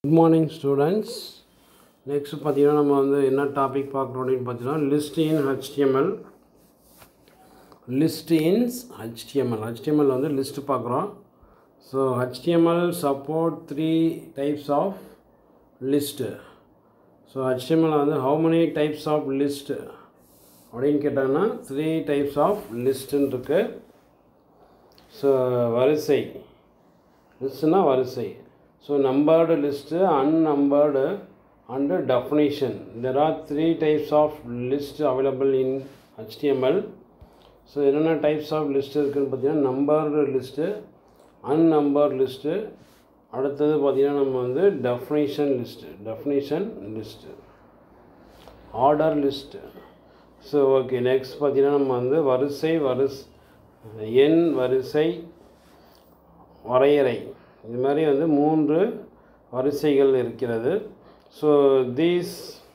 Good morning students. Next பார்த்தீங்கன்னா நம்ம வந்து என்ன டாபிக் பார்க்குறோம் அப்படின்னு பார்த்தீங்கன்னா list in HTML. List in HTML வந்து லிஸ்ட் பார்க்குறோம். So HTML support 3 types of list. So HTML வந்து how many types of list அப்படின்னு கேட்டாங்கன்னா 3 types of listன்னு இருக்கு. ஸோ வரிசை லிஸ்ட்னா வரிசை. So numbered list, unnumbered and definition. There are 3 types of list available in HTML. So என்னென்ன types of list இருக்குன்னு பார்த்தீங்கன்னா numbered list, unnumbered list, அடுத்தது பார்த்தீங்கன்னா நம்ம வந்து definition list, order list. So okay, next பார்த்தீங்கன்னா நம்ம வந்து எண் வரிசை வரையறை இது மாதிரி வந்து 3 வரிசைகள் இருக்கிறது. So these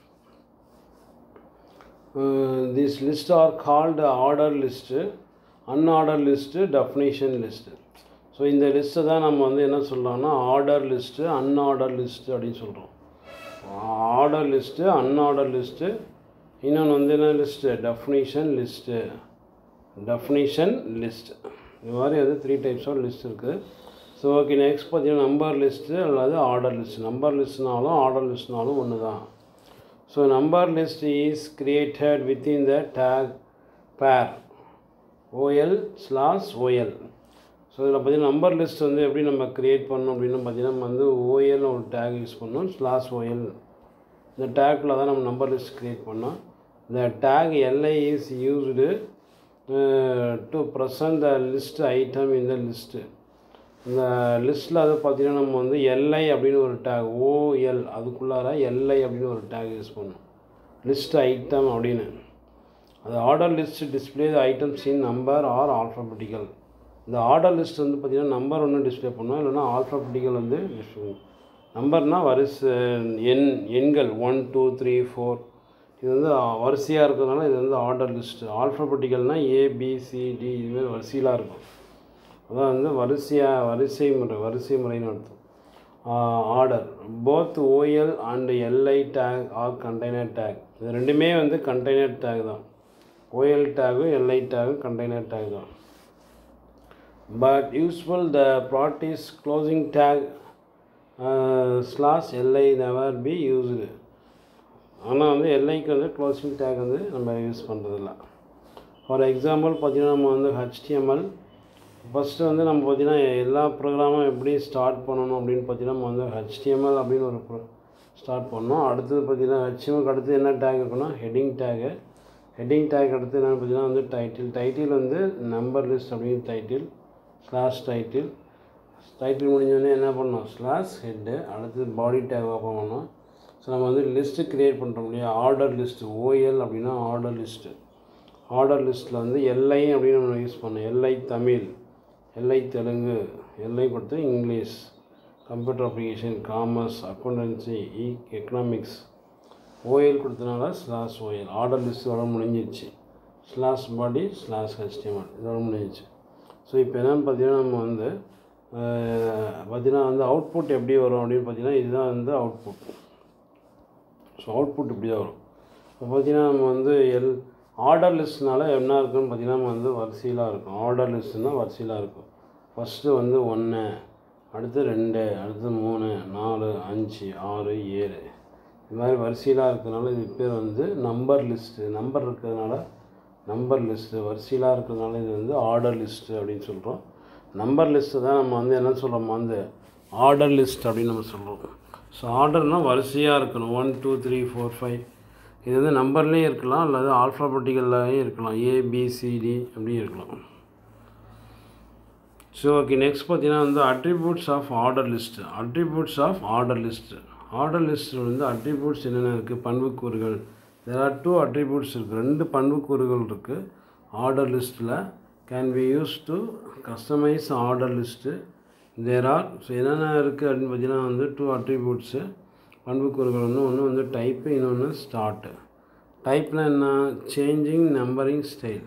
list are called order list, unordered list, definition list. So இந்த லிஸ்ட்டை தான் நம்ம வந்து என்ன சொல்கிறோம்னா ஆர்டர் லிஸ்ட்டு அன்ஆர்டர் லிஸ்ட்டு அப்படின்னு சொல்கிறோம். ஆர்டர் லிஸ்ட்டு அன்ஆர்டர் லிஸ்ட்டு, இன்னொன்று வந்து என்ன லிஸ்ட்டு டெஃபினிஷன் லிஸ்ட்டு. இது மாதிரி வந்து 3 types ஆஃப் லிஸ்ட் இருக்குது. ஸோ ஓகே, நெக்ஸ்ட் பார்த்தீங்கன்னா நம்பர் லிஸ்ட்டு அல்லது ஆர்டர் லிஸ்ட். நம்பர் லிஸ்ட்னாலும் ஆர்டர் லிஸ்ட்னாலும் ஒன்று தான். So number list is created within the tag pair OL/OL. So இதில் பார்த்தீங்கன்னா நம்பர் லிஸ்ட் வந்து எப்படி நம்ம க்ரியேட் பண்ணணும் அப்படின்னு பார்த்தீங்கன்னா நம்ம வந்து OL ஒரு டேக் யூஸ் பண்ணணும், /OL. இந்த டேக்கில் தான் நம்ம நம்பர் லிஸ்ட் க்ரியேட் பண்ணோம். இந்த tag LI is used to present the list item இந்த லிஸ்ட்டு. இந்த லிஸ்ட்டில் அதை பார்த்திங்கன்னா நம்ம வந்து LI அப்படின்னு ஒரு டேக், OL அதுக்குள்ளார LI அப்படின்னு ஒரு டேக் யூஸ் பண்ணணும், லிஸ்ட் ஐட்டம் அப்படின்னு. அது order list display the items in number or alphabetical. இந்த ஆர்டர் லிஸ்ட் வந்து பார்த்திங்கன்னா நம்பர் ஒன்று டிஸ்பிளே பண்ணணும், இல்லைனா ஆல்ஃபபெட்டிக்கல் வந்து டிஸ்பிளே. நம்பர்னால் எண்கள் 1 2 3 4 இது வந்து வரிசையாக இருக்கிறதுனால இது வந்து ஆர்டர் லிஸ்ட்டு. ஆல்ஃபபெட்டிக்கல்னால் ABCD இதுமாதிரி வரிசையிலாம் இருக்கும், அதான் வந்து வரிசை முறைன்னு அர்த்தம். Order both OL and LI tag are container tag. இது ரெண்டுமே வந்து கண்டெய்னர் டேக் தான். OL tag LI tag container tag தான். But useful the practice closing tag /LI never be used. ஆனால் வந்து LIக்கு வந்து க்ளோசிங் டேக் வந்து நம்ம யூஸ் பண்ணுறதில்ல. ஃபார் எக்ஸாம்பிள் பார்த்திங்கன்னா நம்ம வந்து HTML ஃபஸ்ட்டு வந்து நம்ம பார்த்திங்கன்னா எல்லா ப்ரோக்ராமும் எப்படி ஸ்டார்ட் பண்ணணும் அப்படின்னு பார்த்திங்கன்னா நம்ம வந்து HTML அப்படின்னு ஒரு ஸ்டார்ட் பண்ணோம். அடுத்தது பார்த்திங்கன்னா HTMLக்கு அடுத்து என்ன டேக் இருக்குன்னா ஹெட்டிங் டேக் அடுத்து என்னென்னு பார்த்திங்கன்னா வந்து டைட்டில் வந்து நம்பர் லிஸ்ட் அப்படின்னு டைட்டில் முடிஞ்சோடனே என்ன பண்ணோம் /ஹெட்டு, அடுத்தது பாடி டேக் ஓப்பன் பண்ணோம். ஸோ நம்ம வந்து லிஸ்ட்டு க்ரியேட் பண்ணுறோம் இல்லையா, ஆர்டர் லிஸ்ட்டு. OL அப்படின்னா ஆர்டர் லிஸ்ட்டில் வந்து LI அப்படின்னு நம்ம யூஸ் பண்ணோம். LI Tamil, LI Telugu, LI கொடுத்து English, computer application, commerce, accountancy, economics. OL கொடுத்தனால /OL. ஆர்டர் லிஸ்ட் இதோட முடிஞ்சிடுச்சு. /body /HTML இதோட முடிஞ்சிச்சு. ஸோ இப்போ என்னென்னு பார்த்தீங்கன்னா நம்ம வந்து பார்த்திங்கன்னா வந்து அவுட்புட் எப்படி வரும் அப்படின்னு பார்த்தீங்கன்னா இதுதான் வந்து அவுட்புட். ஸோ அவுட்புட் இப்படி தான் வரும். இப்போ பார்த்திங்கன்னா நம்ம வந்து ஆர்டர் லிஸ்ட்னால என்ன இருக்குன்னு பார்த்திங்கன்னா நம்ம வந்து வரிசையில் இருக்கும். ஆர்டர் லிஸ்ட்னால் வரிசையில் இருக்கும். ஃபஸ்ட்டு வந்து 1, அடுத்து 2, அடுத்து 3, 4, 5, 6, 7 இது மாதிரி வரிசையில் இருக்கிறதுனால இது பேர் வந்து நம்பர் லிஸ்ட்டு. நம்பர் இருக்கிறதுனால நம்பர் லிஸ்ட்டு, வரிசையில் இருக்கிறதுனால இது வந்து ஆர்டர் லிஸ்ட்டு அப்படின்னு சொல்கிறோம். நம்பர் லிஸ்ட்டு தான் நம்ம வந்து என்ன சொல்கிறோம் வந்து ஆர்டர் லிஸ்ட் அப்படின்னு நம்ம சொல்கிறோம். ஸோ ஆர்டர்னால் வரிசையாக இருக்கணும், 1 2 3 4 5. இது வந்து நம்பர்லேயும் இருக்கலாம், அல்லது ஆல்ஃபாபெட்டிக்கல்லையும் இருக்கலாம், ABCD அப்படி இருக்கலாம். ஸோ ஓகே, நெக்ஸ்ட் பார்த்தீங்கன்னா வந்து attributes of order list. Order லிஸ்ட்டில் வந்து அட்ரிபியூட்ஸ் என்னென்ன இருக்குது, பண்புக்கூறுகள். there are 2 attributes இருக்குது, 2 பண்புக்கூறுகள் இருக்குது ஆர்டர் லிஸ்ட்டில். Can be use to customise order list. So என்னென்ன இருக்குது அப்படின்னு பார்த்தீங்கன்னா வந்து 2 attributes பண்புக்கூறுகள். ஒன்று வந்து டைப்பு, இன்னொன்று ஸ்டார்ட்டு. டைப்னால் என்ன, சேஞ்சிங் நம்பரிங் ஸ்டைல்.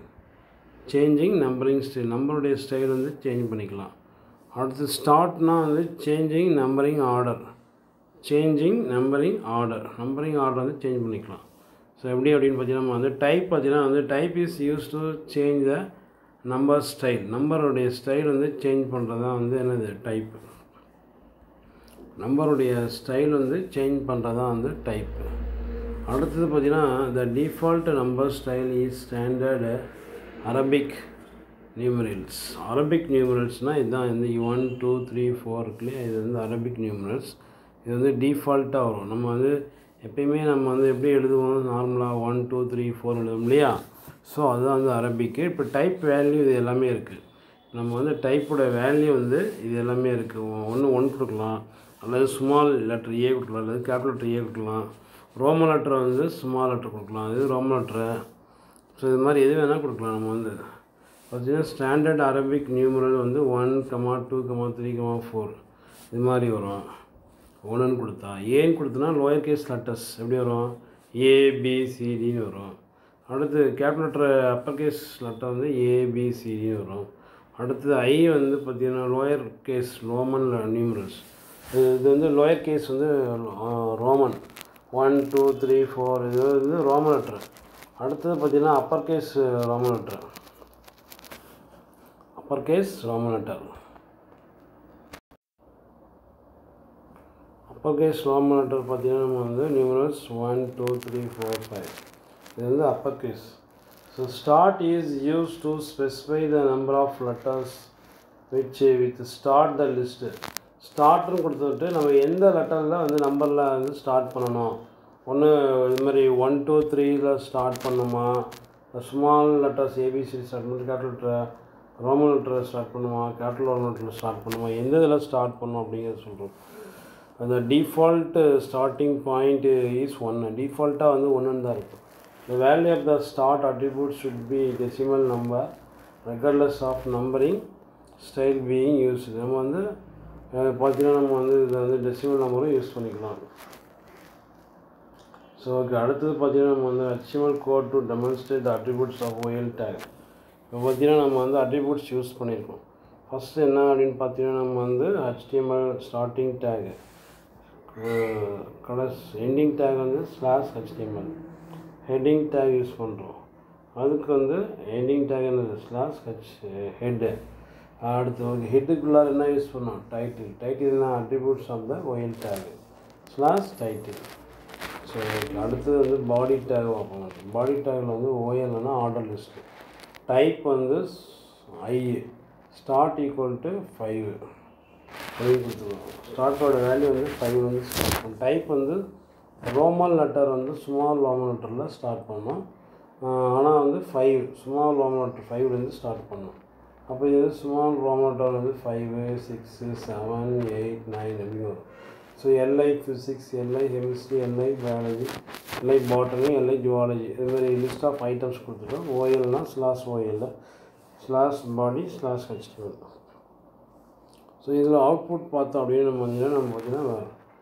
நம்பருடைய ஸ்டைல் வந்து சேஞ்ச் பண்ணிக்கலாம். அடுத்து ஸ்டார்ட்னால் வந்து changing numbering order. Changing numbering order வந்து சேஞ்ச் பண்ணிக்கலாம். ஸோ எப்படி அப்படின்னு பார்த்தீங்கன்னா நம்ம வந்து டைப் பார்த்தீங்கன்னா வந்து type is use to change the number style. நம்பருடைய ஸ்டைல் வந்து சேஞ்ச் பண்ணுறது தான் வந்து என்னது டைப்பு. நம்பருடைய ஸ்டைல் வந்து சேஞ்ச் பண்ணுறது தான் வந்து டைப்பு. அடுத்தது பார்த்திங்கன்னா the default number style is standard Arabic numerals. அரபிக் நியூமரல்ஸ்னால் இதுதான் வந்து 1 2 3 4 இருக்குல்லையா, இது வந்து அரபிக் நியூமரல்ஸ். இது வந்து டிஃபால்ட்டாக வரும். நம்ம வந்து எப்பயுமே நம்ம வந்து எப்படி எழுதுவோம், நார்மலாக 1 2 3 4 எழுதுவோம் இல்லையா. ஸோ அதுதான் வந்து அரபிக்கு. இப்போ டைப் வேல்யூ இது எல்லாமே இருக்குது. நம்ம வந்து டைப்போட வேல்யூ வந்து இது எல்லாமே இருக்குது. ஒன்று கொடுக்கலாம், அல்லது ஸ்மால் லெட்டர் ஏ கொடுக்கலாம், அல்லது கேபிட்டல் லெட்டர் ஏ கொடுக்கலாம். ரோமன் லெட்டரை வந்து ஸ்மால் லெட்டர் கொடுக்கலாம், இது ரோமன் லெட்டரு. ஸோ இது மாதிரி எது வேணால் கொடுக்கலாம். நம்ம வந்து பார்த்தீங்கன்னா ஸ்டாண்டர்ட் அரபிக் நியூமரல் வந்து 1 2 3 4 இது மாதிரி வரும். 1ன்னு கொடுத்தா ஏன்னு கொடுத்தனா லோயர் கேஸ் லெட்டர்ஸ் எப்படி வரும், ஏபிசிடின்னு வரும். அடுத்து capital letter upper case letter வந்து ஏபிசிடின்னு வரும். அடுத்தது ஐ வந்து பார்த்திங்கன்னா லோயர் கேஸ் ரோமன் நியூமரல்ஸ். இது வந்து லோயர் கேஸ் வந்து ரோமன் 1 2 3 4 இது வந்து ரோமன் லெட்ரு. அடுத்தது பார்த்திங்கன்னா upper case Roman letter. Upper case Roman letter upper case Roman letter பார்த்திங்கன்னா நம்ம வந்து நியூமரல்ஸ் 1 2 3 4 5 இது வந்து upper case. So start is use to specify the number of letters with start the list. ஸ்டார்ட்னு கொடுத்துட்டு நம்ம எந்த லெட்டரில் வந்து நம்பரில் வந்து ஸ்டார்ட் பண்ணணும். ஒன்று இது மாதிரி 1 2 3ல் ஸ்டார்ட் பண்ணணுமா, ஸ்மால் லெட்டர்ஸ் ஏபிசிடி ஸ்டார்ட் பண்ணி capital letter Roman letter start பண்ணுமா, கேபிட்டல் ரோமன் லெட்டர் ஸ்டார்ட் பண்ணுமா, எந்த இதில் ஸ்டார்ட் பண்ணணும் அப்படிங்கிறத சொல்கிறோம். அந்த டிஃபால்ட்டு ஸ்டார்டிங் பாயிண்ட் இஸ் 1. டிஃபால்ட்டாக வந்து 1ன்னு தான் இருக்கும். The value of the start attribute should be decimal number regardless of numbering style being used. நம்ம வந்து பார்த்தீங்கன்னா நம்ம வந்து இதில் வந்து டெசிமல் நம்பரும் யூஸ் பண்ணிக்கலாம். ஸோ ஓகே, அடுத்தது பார்த்தீங்கன்னா நம்ம வந்து HTML code to demonstrate the attributes of OL tag. இப்போ பார்த்தீங்கன்னா நம்ம வந்து அட்ரிபியூட்ஸ் யூஸ் பண்ணியிருக்கோம். ஃபஸ்ட்டு என்ன அப்படின்னு பார்த்தீங்கன்னா நம்ம வந்து HTML starting tag, ending tag வந்து /HTML, ஹெட்டிங் டேக் யூஸ் பண்ணுறோம். அதுக்கு வந்து எண்டிங் டேக் என்னது /ஹெட்டு. அடுத்து ஓகே, ஹெட்டுக்குள்ளார என்ன யூஸ் பண்ணோம், டைட்டில் என்ன attributes of the OL tag /title. So அடுத்தது வந்து பாடி டேக் பார்ப்போம். பாடி டேக்கில் வந்து OLன்னா ஆர்டர் லிஸ்ட்டு, டைப் வந்து I, ஸ்டார்ட் ஈக்குவல் டு 5 அப்படின்னு கொடுத்துருவோம். ஸ்டார்ட்டோட வேல்யூ வந்து 5 வந்து ஸ்டார்ட் பண்ணும். டைப் வந்து ரோமன் லெட்டர் வந்து ஸ்மால் ரோமன் லெட்டரில் ஸ்டார்ட் பண்ணோம். ஆனால் வந்து 5 ஸ்மால் ரோமன் லெட்டர் 5லேருந்து ஸ்டார்ட் பண்ணோம். அப்போ இது வந்து ஸ்மால் ரோமன் லெட்டர் வந்து 5 6 7 8 9 அப்படின்னு வரும். So LI physics, LI chemistry, LI biology, LI botany, LI zoology இதுமாதிரி லிஸ்ட் ஆஃப் ஐட்டம்ஸ் கொடுத்துட்டோம். OLனா /OL /body /HTML. ஸோ இதில் அவுட்புட் பார்த்தோம் அப்படின்னு நம்ம பார்த்தீங்கன்னா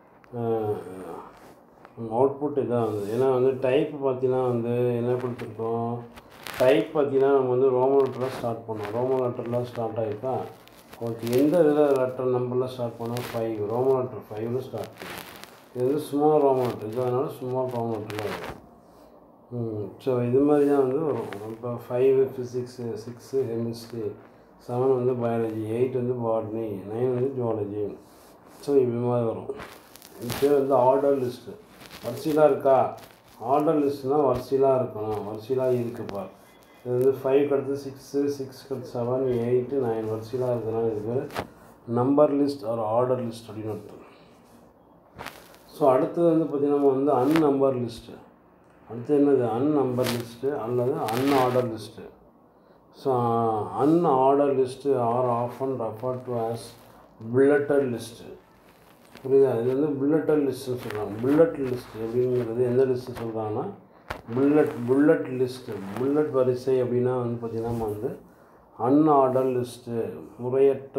அவுட்புட் இதான் வந்து. ஏன்னா வந்து டைப் பார்த்தீங்கன்னா வந்து என்ன கொடுத்துருக்கோம், டைப் பார்த்தீங்கன்னா நம்ம வந்து ரோமன் லெட்டரில் ஸ்டார்ட் பண்ணோம். ரோமன் லெட்டரில் ஸ்டார்ட் ஆகிருக்கா. ஓகே, எந்த இதில் லெட்டர் நம்பரில் ஸ்டார்ட் பண்ணோம், 5 ரோமன் லெட்டர் 5ல ஸ்டார்ட் பண்ணோம். இது வந்து ஸ்மால் ரோமன் லெட்டர், இது அதனால ஸ்மால் ரோமன் லெட்டரில் வரும். ஸோ இது மாதிரி தான் வந்து வரும். இப்போ 5 ஃபிசிக்ஸ், 6 கெமிஸ்ட்ரி, 7 வந்து பயாலஜி, 8 வந்து பாட்னி, 9 வந்து ஜுவாலஜி. ஸோ இது மாதிரி வரும். இது வந்து ஆர்டர் லிஸ்ட்டு. வரிசையிலாக இருக்கா, ஆர்டர் லிஸ்ட்னால் வரிசையிலாக இருக்கணும், வரிசையிலாக இருக்குப்பா. இது வந்து 5 அடுத்து 6 அடுத்து 7 8 9 வரிசையிலாக இருக்குதுன்னா இது பேர் நம்பர் லிஸ்ட் ஒரு ஆர்டர் லிஸ்ட் அப்படின்னு அர்த்தம். ஸோ அடுத்தது வந்து பார்த்திங்கன்னா நம்ம வந்து அன்னம்பர் லிஸ்ட்டு. அடுத்து என்னது அன்னம்பர் லிஸ்ட்டு அல்லது unorder list. So unorder list are often refer to as bulleted list. புரியுதா? இது வந்து புல்லட்டட் லிஸ்ட்டுன்னு சொல்கிறாங்க. புல்லட் லிஸ்ட் அப்படிங்கிறது எந்த லிஸ்ட்டு சொல்கிறாங்கன்னா புல்லட் லிஸ்ட்டு. புல்லட் வரிசை அப்படின்னா வந்து பார்த்திங்கன்னா நம்ம வந்து அன்ஆர்டர் லிஸ்ட்டு, முறையற்ற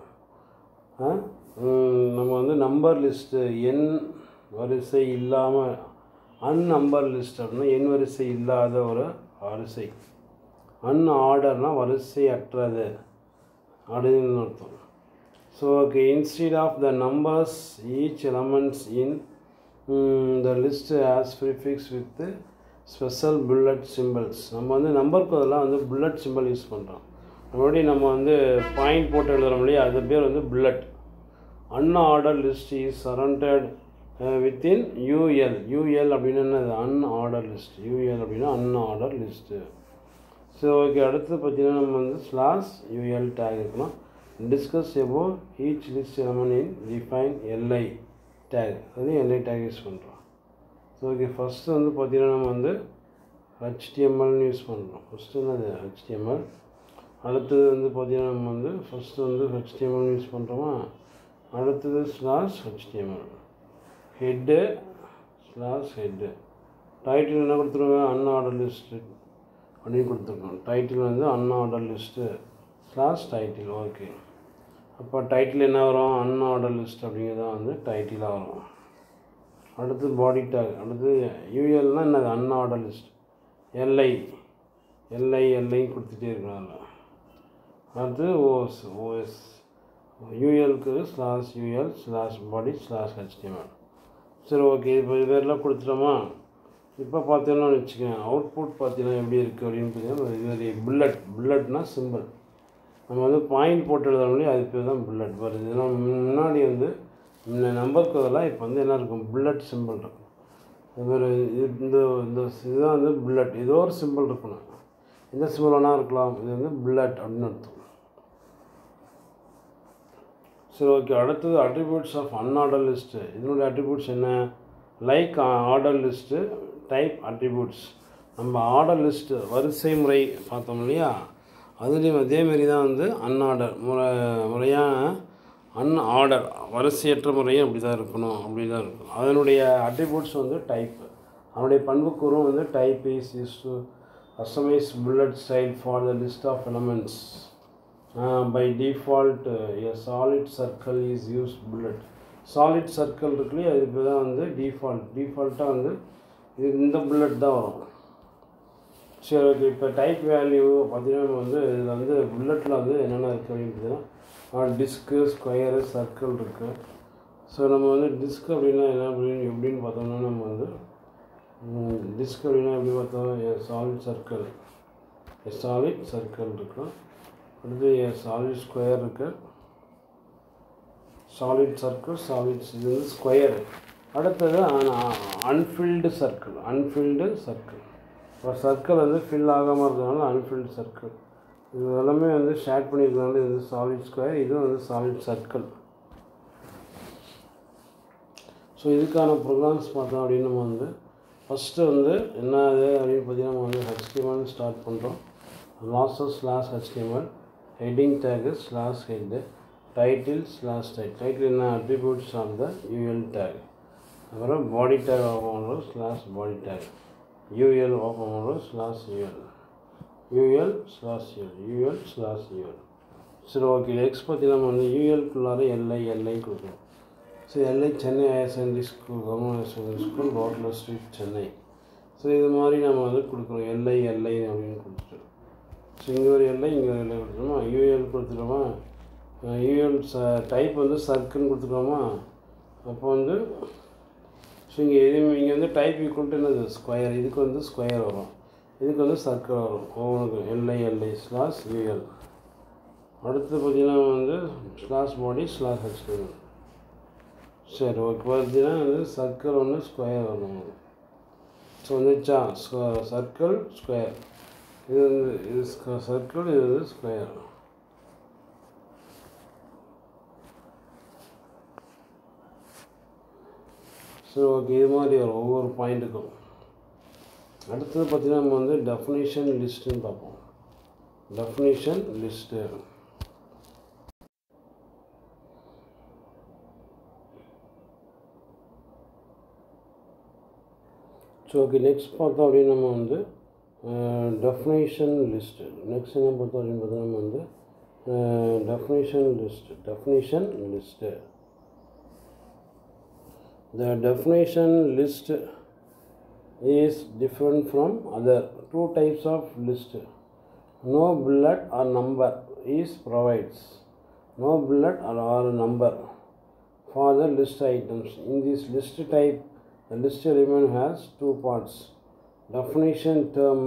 நம்ம வந்து நம்பர் லிஸ்ட்டு எண் வரிசை இல்லாமல், அன்னம்பர் லிஸ்ட் அப்படின்னா எண் வரிசை இல்லாத ஒரு வரிசை. அன்ஆர்டர்னால் வரிசை அற்றது அப்படின்னு அர்த்தம். So okay, instead of the numbers, each elements in the list has prefix with special bullet symbols. நம்ம வந்து நம்பருக்கு பதிலாக வந்து புல்லட் சிம்பிள் யூஸ் பண்ணுறோம். மறுபடி நம்ம வந்து பாயிண்ட் போட்டு எழுதுகிறோம் இல்லையா, அது பேர் வந்து bullet. Unorder list is surrounded within UL. UL அப்படின்னா என்னது? அன்ஆர்டர் லிஸ்ட். யூஎல் அப்படின்னா அன்ஆர்டர் லிஸ்ட்டு. ஸோ ஓகே, அடுத்து பார்த்தீங்கன்னா நம்ம வந்து ஸ்லாஷ் யூஎல் டேக் இருக்கணும். Discuss above each list element in define LI tag. அது எல்ஐ டேக் யூஸ் பண்ணுறோம். ஸோ ஓகே, ஃபஸ்ட்டு வந்து பார்த்திங்கன்னா நம்ம வந்து ஹெச்டிஎம்எல்னு யூஸ் பண்ணுறோம். ஃபஸ்ட்டு என்னது? ஹெச்டிஎம்எல். அடுத்தது வந்து பார்த்திங்கன்னா நம்ம வந்து ஃபஸ்ட்டு வந்து ஹெச்டிஎம்எல் யூஸ் பண்ணுறோமா. அடுத்தது slash HTML. Head slash head. Title என்ன கொடுத்துருவேன்? அன்ஆர்டர் லிஸ்ட்டு அப்படின்னு கொடுத்துருக்கோம். டைட்டில் வந்து unorder list slash title. Okay, அப்போ டைட்டில் என்ன வரும்? அன்ஆர்டர் லிஸ்ட் அப்படிங்கிறது வந்து டைட்டிலாக வரும். அடுத்து பாடி டேக். அடுத்து யூஎல்னால் என்னது? அன்ஆர்டர் லிஸ்ட். எல்ஐ எல்ஐன்னு கொடுத்துட்டே இருக்கிறாங்க. அடுத்து ஓஎஸ் யூஎல்க்கு slash UL slash body slash HTML. சரி ஓகே, இப்போ இதெல்லாம் கொடுத்துட்டோமா. இப்போ பார்த்தீங்கன்னா வச்சுக்கோங்க, அவுட்புட் பார்த்தீங்கன்னா எப்படி இருக்குது அப்படின்னு பார்த்தீங்கன்னா, இது புல்லட்னா சிம்பிள். நம்ம வந்து பாயிண்ட் போட்டு எழுதுறோம்லையே, அது பேர் தான் புல்லட் வருது. இதெல்லாம் முன்னாடி வந்து நம்பருக்கு பதிலாக இப்போ வந்து என்ன இருக்கும்? புல்லட் சிம்பிள் இருக்கும். இதுமாதிரி இந்த இதுதான் வந்து புல்லட். ஏதோ ஒரு சிம்பிள் இருக்கணும். எந்த சிம்பிள் வேணால் இருக்கலாம். இது வந்து புல்லட் அப்படின்னு அர்த்தம். சரி ஓகே, அடுத்தது அட்ரிபியூட்ஸ் ஆஃப் அன்ஆர்டர் லிஸ்ட்டு. இதனுடைய அட்ரிபியூட்ஸ் என்ன? Like order list type attributes. நம்ம ஆர்டர் லிஸ்ட்டு வரிசை முறை பார்த்தோம் இல்லையா, அதுலேயும் அதேமாரி தான் வந்து அன்ஆர்டர் முறையான அன்ஆர்டர் வரிசையற்ற முறையும் அப்படி தான் இருக்கணும், அப்படி தான் இருக்கும். அதனுடைய அட்ரிபியூட்ஸ் வந்து டைப். அதனுடைய பண்புக்கூறும் வந்து type is use to customise bullet style for the list of elements. By default a solid circle is use bullet. Solid circle இருக்குல்லையே, அதுக்கு தான் வந்து டிஃபால்ட்டாக வந்து இந்த புல்லட் தான் வரும். சரி ஓகே, இப்போ டைப் வேல்யூ பார்த்தீங்கன்னா வந்து இதில் வந்து புல்லட்டில் வந்து என்னென்ன இருக்குது அப்படின்னு பார்த்தீங்கன்னா, டிஸ்க்கு ஸ்கொயரு சர்க்கிள் இருக்குது. ஸோ நம்ம வந்து டிஸ்க் அப்படின்னா என்ன எப்படின்னு பார்த்தோம்னா, நம்ம வந்து டிஸ்க் அப்படின்னா எப்படி பார்த்தோம்? சாலிட் சர்க்கிள் இருக்கும். அடுத்து சாலிட் ஸ்கொயர் இருக்குது. சாலிட் சர்க்கிள் இது வந்து ஸ்கொயரு. அடுத்தது அன்ஃபில்டு சர்க்கிள். ஒரு சர்க்கிள் வந்து ஃபில் ஆகாமல் இருக்கிறதுனால அன்ஃபில்டு சர்க்கிள். இது எல்லாமே வந்து ஷேர் பண்ணியிருக்கிறதுனால இது சாலிட் ஸ்கொயர், இதுவும் வந்து சாலிட் சர்க்கிள். ஸோ இதுக்கான ப்ரோக்ராம்ஸ் பார்த்தோம் அப்படின்னு நம்ம வந்து ஃபஸ்ட்டு வந்து என்ன அது அப்படின்னு பார்த்தீங்கன்னா, நம்ம வந்து ஹெச்டிஎம்எல் ஸ்டார்ட் பண்ணுறோம். Last slash HTML. Heading tag slash head. Title slash title என்ன? Attributes of the UL tag. அப்புறம் பாடி டேக் ஓப்பன் பண்ணுறோம் slash body tag. UL open பண்ணுறோம் ஸ்லாஷ் யூஎல். சரி ஓகே, நெக்ஸ்ட் பார்த்தீங்கன்னா நம்ம வந்து யூஎல்குள்ளார எல்ஐ கொடுக்குறோம். So LI Chennai higher secondary school, government higher secondary school, Rotler street, Chennai. So இது மாதிரி நம்ம வந்து கொடுக்குறோம் எல்ஐ அப்படின்னு கொடுத்துட்டு. ஸோ இங்கே ஒரு எல்ஐ கொடுத்துட்டோமா. யூஎல் கொடுத்துட்டோமா. யூஎல் டைப் வந்து சர்க்கிள்னு கொடுத்துட்டோமா. அப்போ வந்து ஸோ இங்கே இங்கே வந்து டைப் ஈக்குவல் டு என்னது? ஸ்கொயர். இதுக்கு வந்து ஸ்கொயர் வரும், இதுக்கு வந்து சர்க்கிள் வரும். ஒவ்வொன்றுக்கு எல்ஐ ஸ்லாஷ் யூஎல். அடுத்து பார்த்திங்கன்னா வந்து ஸ்லாஷ் பாடி ஸ்லாஷ் ஹெச்டிஎம்எல். சரி ஓகே, பார்த்தீங்கன்னா வந்து சர்க்கிள் ஒன்று ஸ்கொயர் வரும். ஸோ வந்துச்சா சர்க்கிள் ஸ்கொயர். இது வந்து இது சர்க்கிள், இது வந்து ஸ்கொயர். ஸோ ஓகே, இது மாதிரி வரும் ஒவ்வொரு பாயிண்ட்டுக்கும். அடுத்தது பார்த்திங்கன்னா நம்ம வந்து டெஃபினிஷன் லிஸ்ட்டுன்னு பார்ப்போம். Definition list. So okay, next பார்த்தோம் அப்படின்னு நம்ம வந்து டெஃபினேஷன் லிஸ்ட்டு. நெக்ஸ்ட் என்ன பார்த்தோம் அப்படின்னு பார்த்தா நம்ம வந்து definition list. The definition list is different from other two types of list. No bullet or number is provides. no bullet or a number for the list items. In this list type, the list element has two parts. Definition term,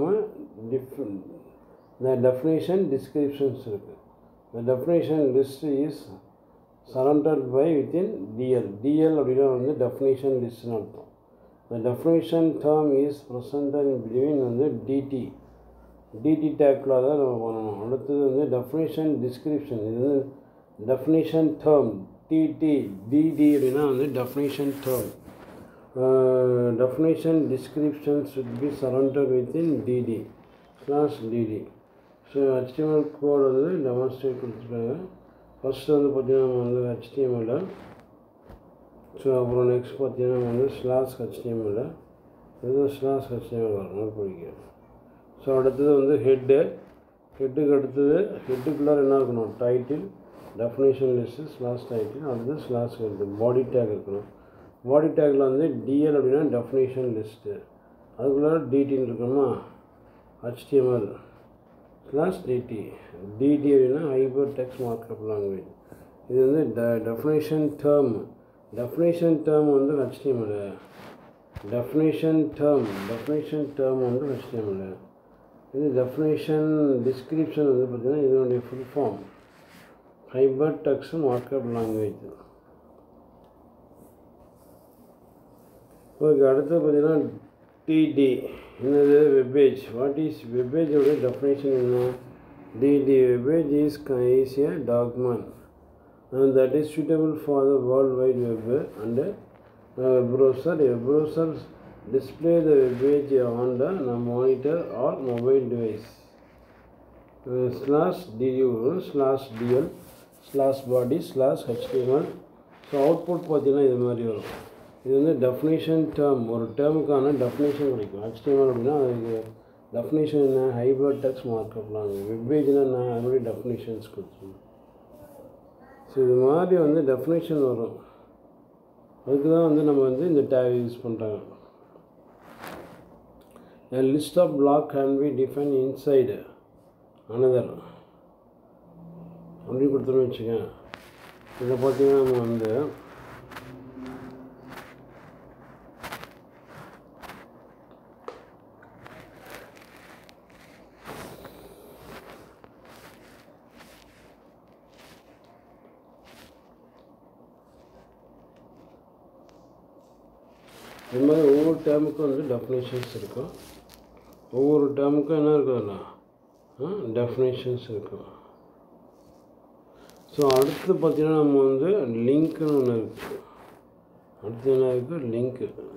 the definition descriptions. The definition list is surrounded by within DL. DL அப்படினா வந்து definition list னு அர்த்தம். The definition term is presented in between வந்து DT. DT tagல தான் நம்ம பண்ணணும். அடுத்தது வந்து definition description. இது வந்து definition term. TT, DD அப்படினா வந்து definition term. Definition description should be surrounded within DD/DD. So HTML code வந்து டெமான்ஸ்ட்ரேட் கொடுத்துருக்காங்க. ஃபஸ்ட்டு வந்து பார்த்திங்கன்னா நம்ம வந்து HTML. ஸோ அப்புறம் நெக்ஸ்ட் பார்த்திங்கன்னா நம்ம வந்து /HTML. இது /HTML வரணும் பிடிக்கும். ஸோ அடுத்தது வந்து ஹெட்டுக்கு அடுத்தது ஹெட்டுக்குள்ளார என்ன இருக்கணும், டைட்டில், டெஃபினேஷன் லிஸ்ட்டு /title, அடுத்து /head, பாடி டேக் இருக்கணும். பாடி டேக்கில் வந்து DL அப்படின்னா டெஃபினேஷன் லிஸ்ட்டு, அதுக்குள்ளார DTன்னு இருக்கணுமா, HTML/DT. DT அப்படின்னா ஹைப்பர் டெக்ஸ்ட் மார்க்அப் லாங்குவேஜ். இது வந்து டெஃபினேஷன் டேர்ம். டெஃபினேஷன் டேர்ம் வந்து HTML. டெஃபினேஷன் டேர்ம் வந்து HTML. இது டெஃபினேஷன் டிஸ்கிரிப்ஷன் வந்து பார்த்திங்கன்னா இதனுடைய full form hyper text markup language. Okay, அடுத்து பார்த்திங்கன்னா TD. என்னது, வெப்பேஜ். வாட் இஸ் வெப்பேஜோட டெஃபினேஷன் என்ன? DD webpage is a document and that is suitable for the World Wide Web and web browser. A browser display the web page on the monitor or mobile device. /DL/body/HTML. ஸோ output பார்த்தீங்கன்னா இது மாதிரி வரும். இது வந்து definition term. ஒரு டேர்முக்கான definition கிடைக்கும். HTML அப்படின்னா அதுக்கு டெஃபினேஷன் என்ன, ஹைப்பர் டெக்ஸ்ட் மார்க்அப் லாங்குவேஜ். வெப்பேஜ்னா என்ன, அதனுடைய டெஃபினேஷன்ஸ் கொடுத்துருவோம். ஸோ இது மாதிரி வந்து டெஃபினேஷன் வரும். அதுக்கு தான் வந்து நம்ம வந்து இந்த டேக் யூஸ் பண்ணுறாங்க. A list of block can be defined inside another அப்படி கொடுத்துருன்னு வச்சுக்கேன். இதை பார்த்தீங்கன்னா நம்ம வந்து இது மாதிரி ஒவ்வொரு டேர்முக்கும் வந்து டெஃபினேஷன்ஸ் இருக்கும். ஒவ்வொரு டேர்முக்கும் என்ன இருக்குதுன்னா டெஃபினேஷன்ஸ் இருக்கும். ஸோ அடுத்து பார்த்திங்கன்னா நம்ம வந்து லிங்க்குன்னு ஒன்று இருக்குது. அடுத்து என்ன இருக்குது, லிங்க்கு.